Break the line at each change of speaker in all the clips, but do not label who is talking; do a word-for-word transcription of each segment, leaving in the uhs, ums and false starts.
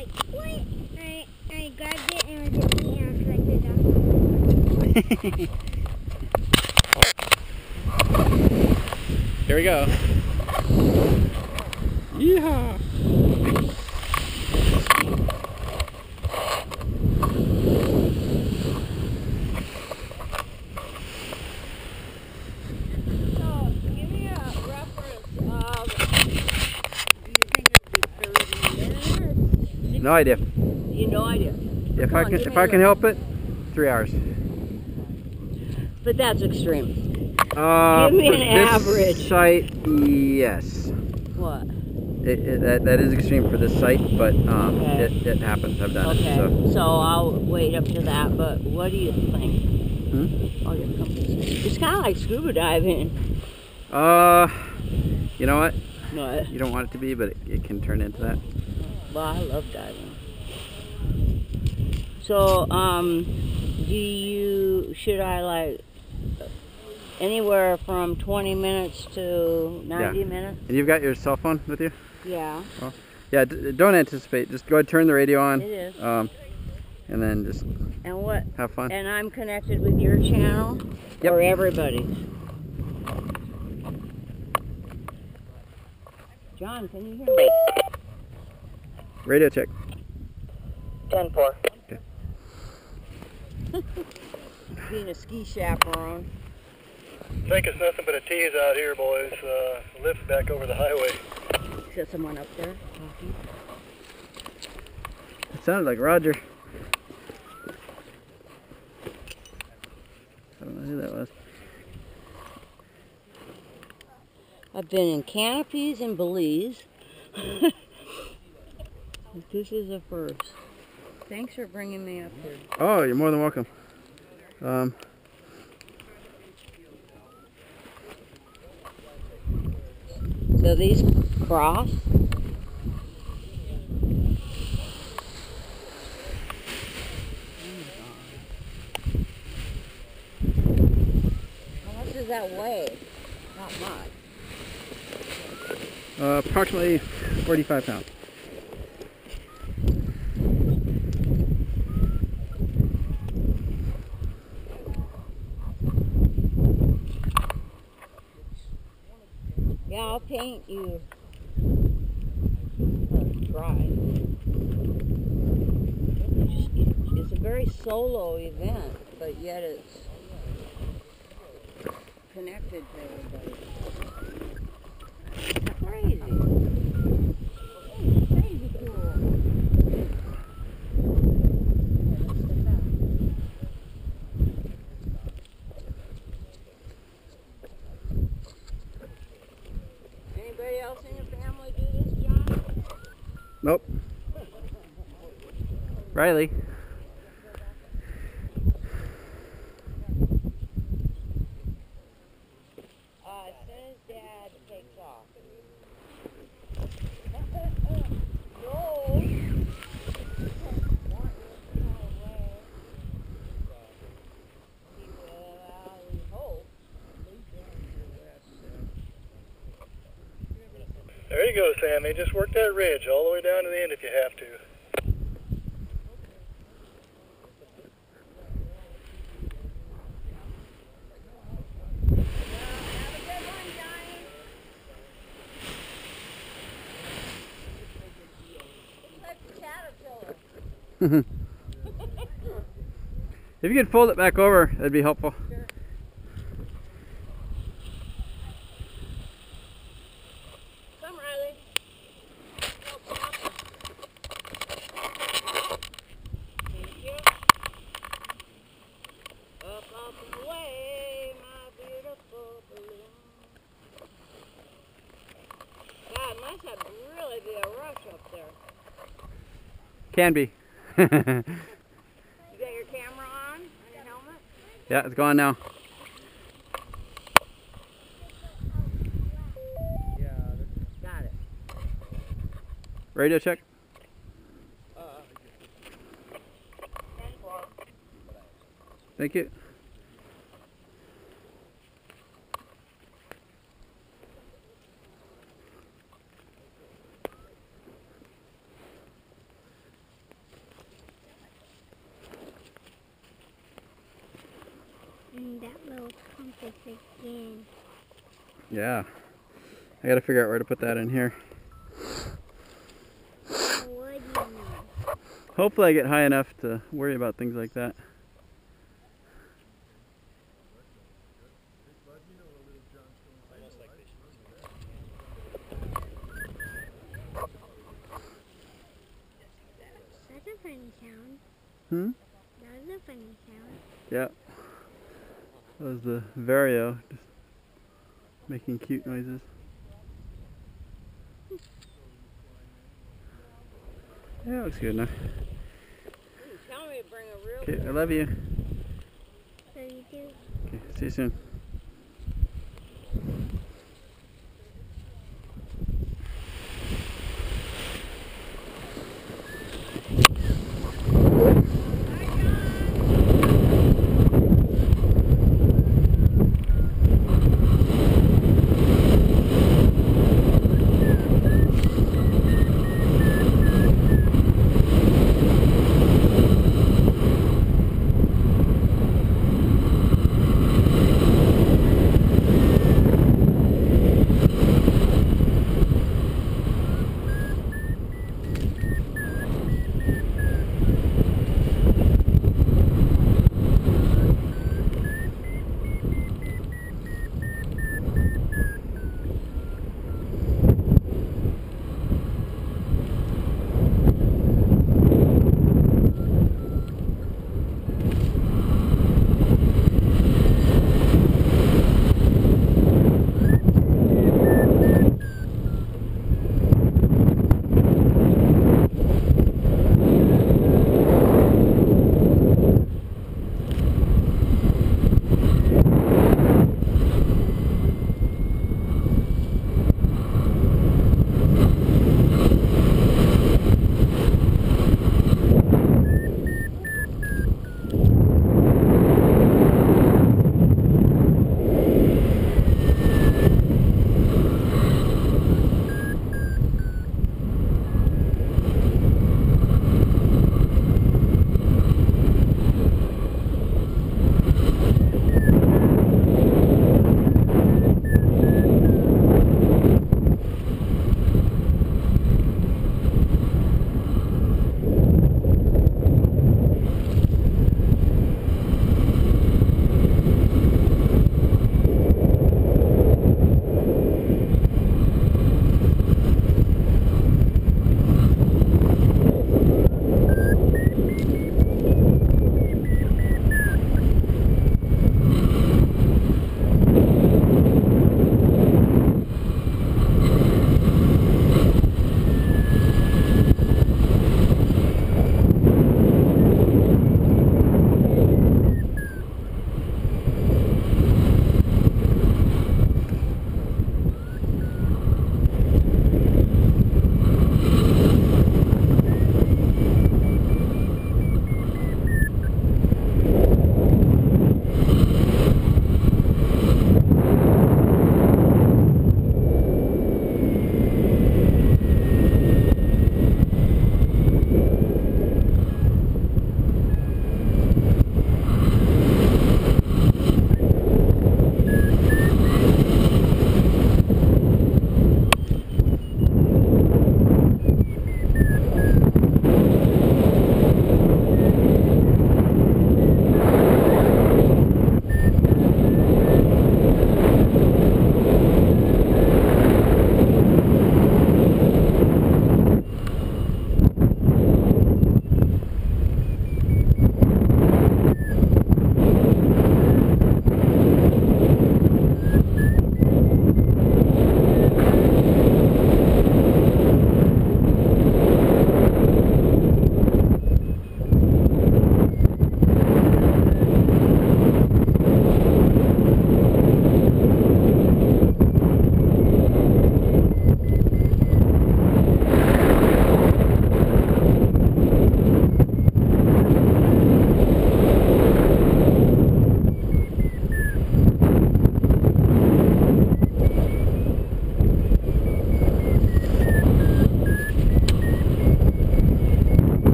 I, what? I, I grabbed it and it was just eating and I
Here we go. Yeehaw!
So, give me a reference of, do you think it would be thirty minutes?
No idea.
You no idea.
If
Come
I
on,
can,
give
if
me a
I can
reference.
help it, three hours.
But that's extreme.
Uh,
Give me
for
an
this
average.
site, yes.
What?
It, it, that, that is extreme for this site, but um,
Okay.
it, it happens. I've done
Okay,
it. So.
so I'll wait up to that, but what do you think?
Hmm?
Oh, your company's, it's kind of like scuba diving.
Uh, you know what?
No,
You don't want it to be, but it, it can turn into that.
well, I love diving. So, um, do you, should I like, anywhere from twenty minutes to ninety
Yeah.
minutes?
And you've got your cell phone with you?
Yeah.
Well, yeah, d don't anticipate. Just go ahead and turn the radio on.
It is.
Um, and then just
And what?
have fun.
And I'm connected with your channel?
Yep.
Or everybody's? John, can you hear me?
Radio check.
ten four.
Okay.
Being a ski chaperone.
I think it's nothing but a tease out here, boys. Uh, lift back over the highway.
Is there someone up there talking?
It sounded like Roger. I don't know who that was.
I've been in canopies in Belize. This is a first. Thanks for bringing me up here.
Oh, you're more than welcome. Um,
So these cross. How much does that weigh? Not much.
uh, approximately forty-five pounds.
Yeah, I'll paint you. Uh, try. It's, it's a very solo event, but yet it's connected to everybody. It's crazy. It's crazy cool. Anybody else in your family do this, John?
Nope. Riley.
Uh, as soon as Dad takes off. No!
There you go, Sammy. Just work that ridge all the way down to the end if you have to.
If you could fold it back over, that'd be helpful.
Sure. Come, Riley. Thank you. Up, up and away, my beautiful balloon. God, it must have really be a rush up there.
Can be.
You got your camera on, on your helmet?
Yeah, it's going now.
Got it.
Radio check.
Uh, ten four.
Thank you.
find that little compass again.
Yeah. I gotta figure out where to put that in here.
How would you know?
Hopefully I get high enough to worry about things like that.
That's a funny sound.
Hmm?
That was a funny sound.
Yeah. That was the Vario just making cute noises. Yeah, looks good enough.
Tell me to bring a real
Okay, I love you.
So you do.
Okay, see you soon.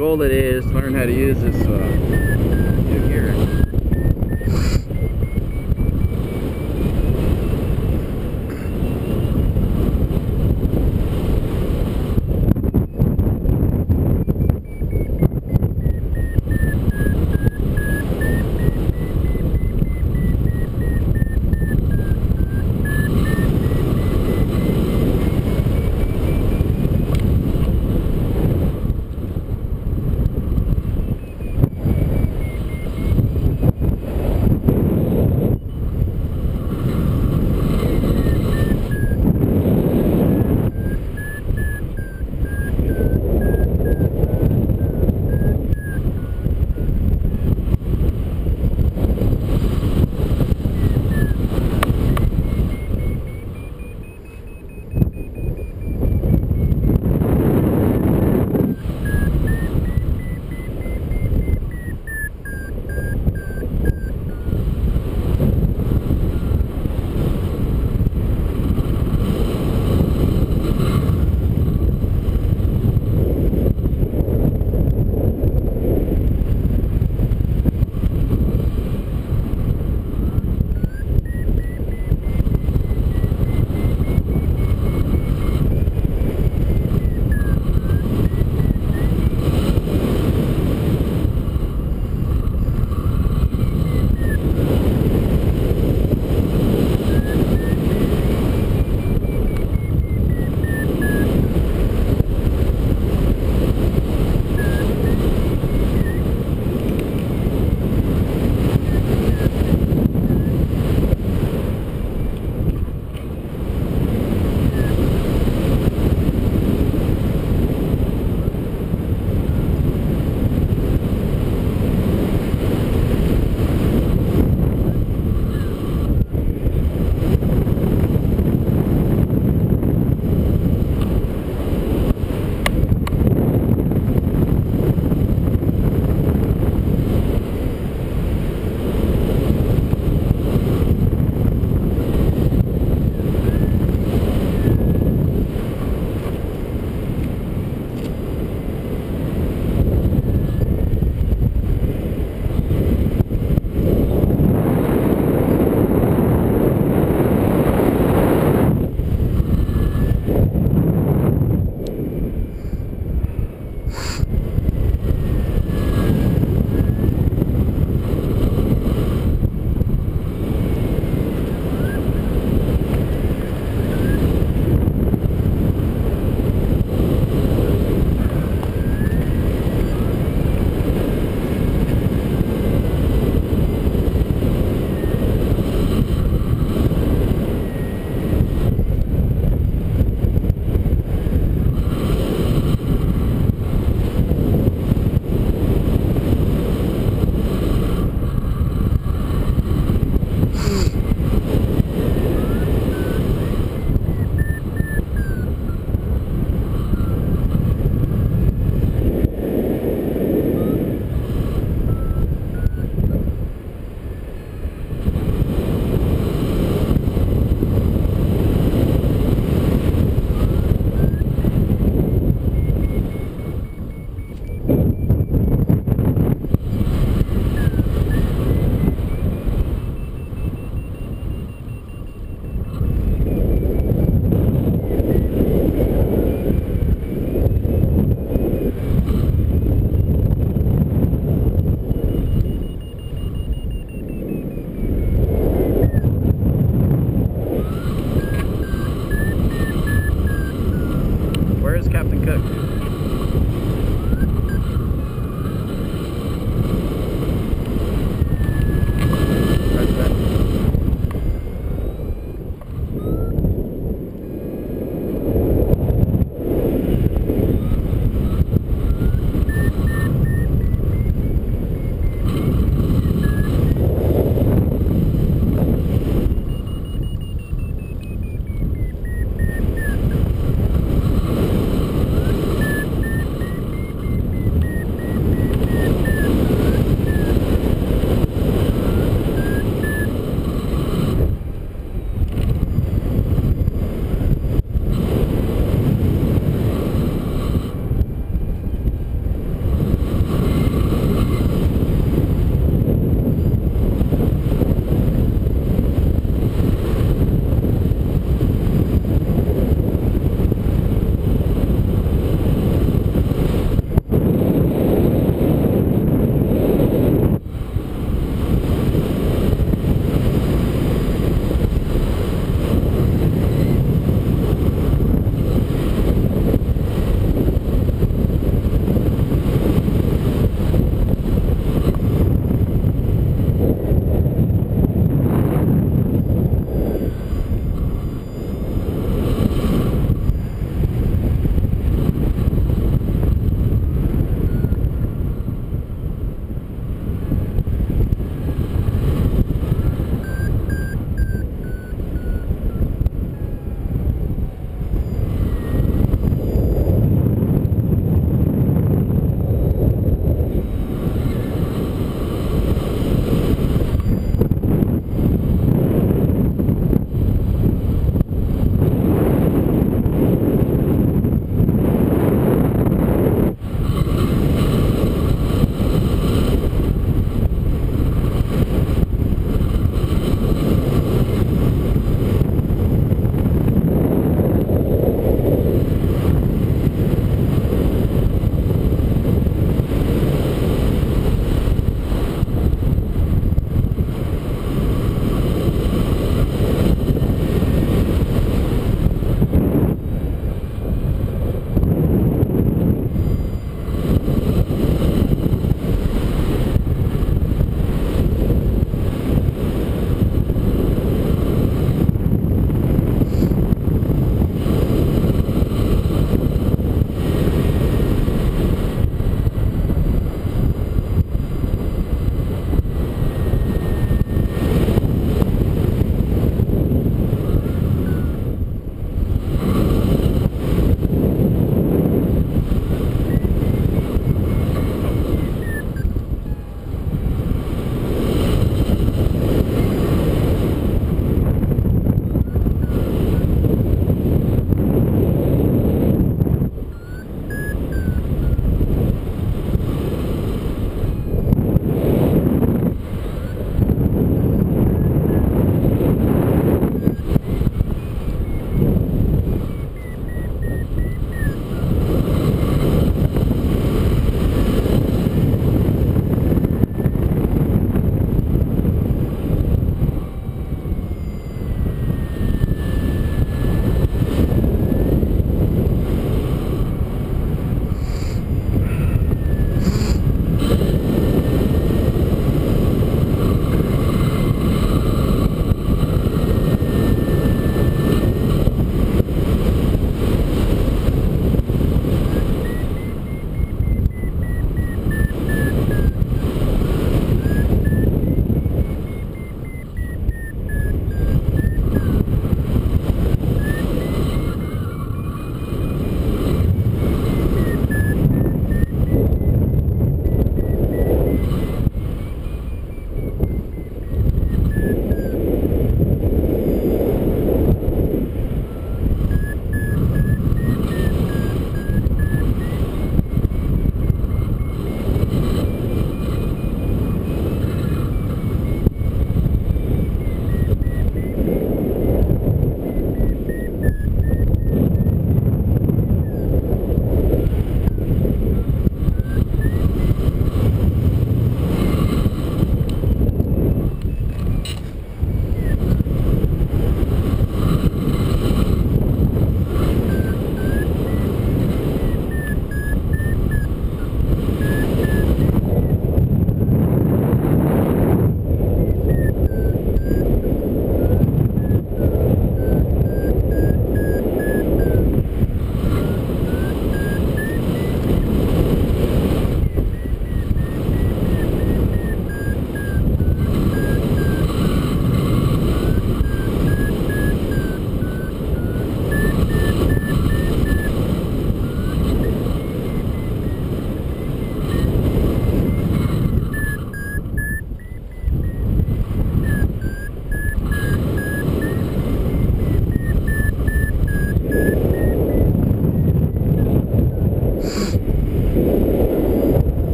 goal today is to learn how to use this uh, new gear.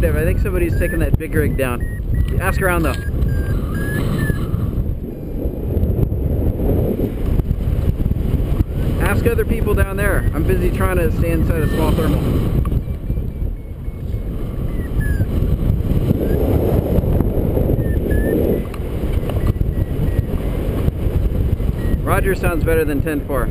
negative. I think somebody's taking that big rig down. Ask around though. Ask other people down there. I'm busy trying to stay inside a small thermal. Roger sounds better than ten four.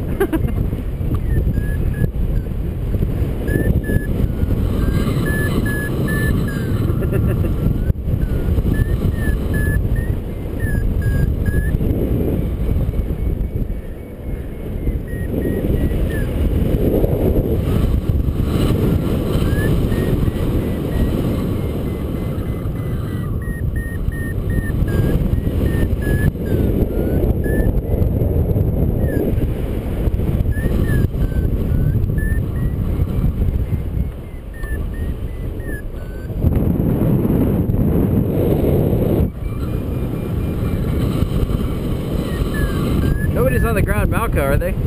Nobody's on the ground, Malco, are they?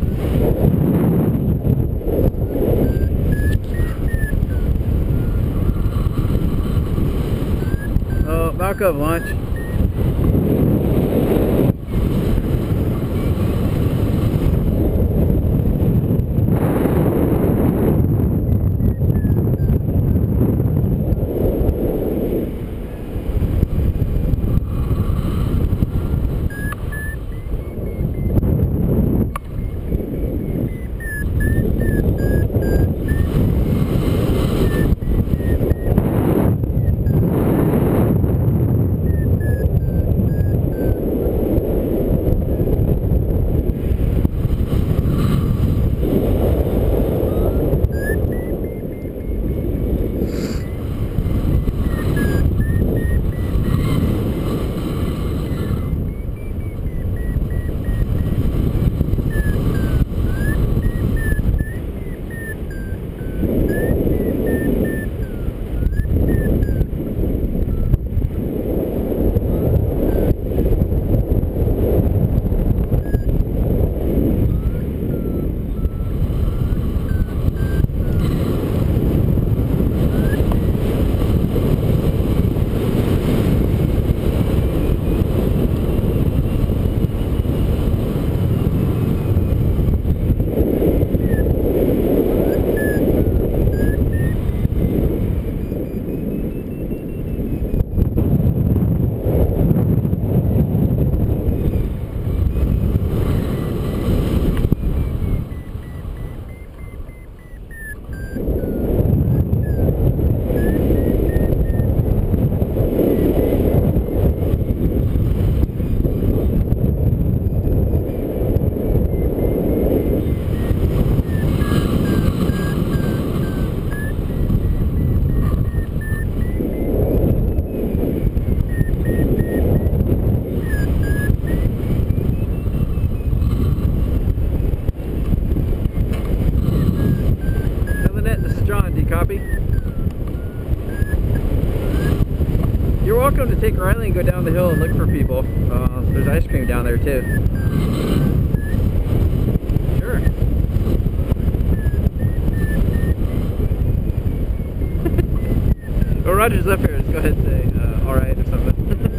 Oh, Malco of launch. Copy. You're welcome to take Riley and go down the hill and look for people. Uh, there's ice cream down there too. Sure. Well, Roger's up here. Let's go ahead and say uh, all right or something.